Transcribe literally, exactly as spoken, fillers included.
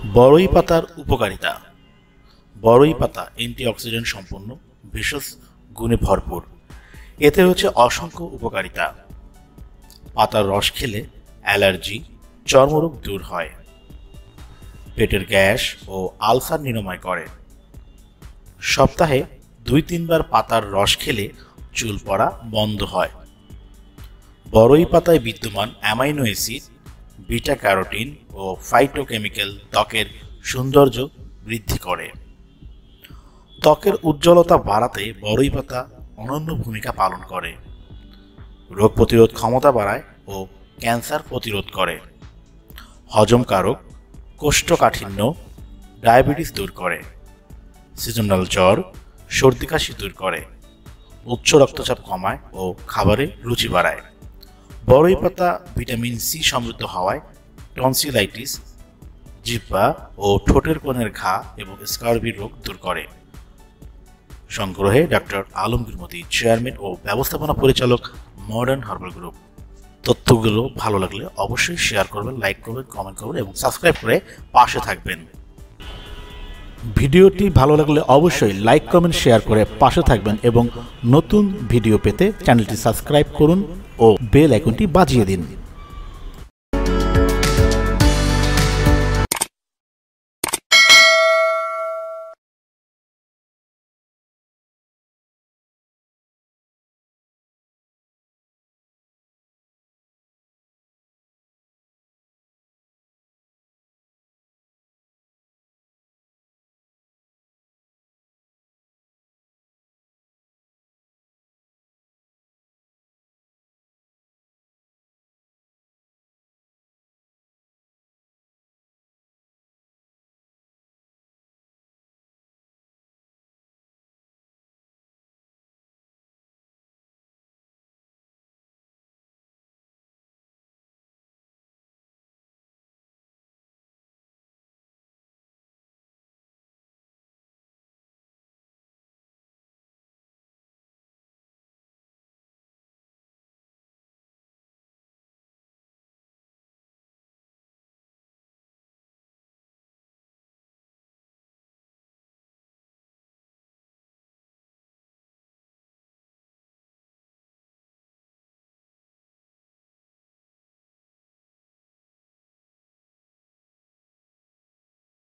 বড়ই পাতার উপকারিতা। বড়ই পাতা অ্যান্টিঅক্সিডেন্ট সম্পন্ন, ভেষজ গুণে ভরপুর। এতে রয়েছে অসংখ্য উপকারিতা। পাতার রস খেলে অ্যালার্জি, চর্মরোগ দূর হয়, পেটের গ্যাস ও আলসার নিরাময় করে। সপ্তাহে দুই তিনবার পাতার রস খেলে চুল পড়া বন্ধ হয়। বড়ই পাতায় বিদ্যমান অ্যামাইনো অ্যাসিড, বিটা ক্যারোটিন ও ফাইটোকেমিক্যাল ত্বকের সৌন্দর্য বৃদ্ধি করে। ত্বকের উজ্জ্বলতা বাড়াতে বড়ই পাতা অনন্য ভূমিকা পালন করে। রোগ প্রতিরোধ ক্ষমতা বাড়ায় ও ক্যান্সার প্রতিরোধ করে। হজমকারক, কোষ্ঠকাঠিন্য, ডায়াবেটিস দূর করে। সিজনাল জ্বর, সর্দি কাশি দূর করে। উচ্চ রক্তচাপ কমায় ও খাবারে রুচি বাড়ায়। বড়ই পাতা ভিটামিন সি সমৃদ্ধ হওয়ায় টনসিলাইটিস, জিহ্বা ও ঠোঁটের কোণের ঘা এবং স্কার্বি রোগ দূর করে। সংগ্রহে ডক্টর আলমগীর মতি, চেয়ারম্যান ও ব্যবস্থাপনা পরিচালক, মডার্ন হার্বাল গ্রুপ। তথ্যগুলো ভালো লাগলে অবশ্যই শেয়ার করবেন, লাইক করবেন, কমেন্ট করবেন এবং সাবস্ক্রাইব করে পাশে থাকবেন। ভিডিওটি ভালো লাগলে অবশ্যই লাইক, কমেন্ট, শেয়ার করে পাশে থাকবেন এবং নতুন ভিডিও পেতে চ্যানেলটি সাবস্ক্রাইব করুন ও বেল আইকনটি বাজিয়ে দিন।